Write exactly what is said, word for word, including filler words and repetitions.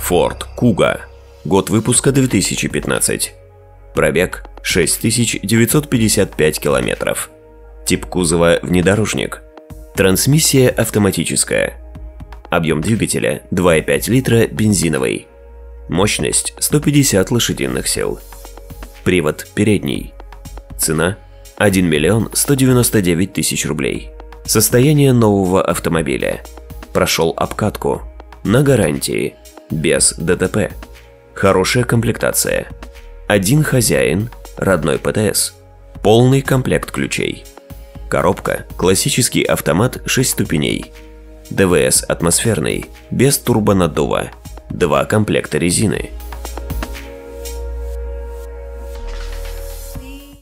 Ford Kuga. Год выпуска две тысячи пятнадцать. Пробег шесть тысяч девятьсот пятьдесят пять километров. Тип кузова внедорожник. Трансмиссия автоматическая. Объем двигателя два и пять литра бензиновый. Мощность сто пятьдесят лошадиных сил. Привод передний. Цена один миллион сто девяносто девять тысяч рублей. Состояние нового автомобиля. Прошел обкатку. На гарантии. Без ДТП. Хорошая комплектация. Один хозяин. Родной ПТС. Полный комплект ключей. Коробка. Классический автомат шесть ступеней. ДВС атмосферный. Без турбонаддува. Два комплекта резины.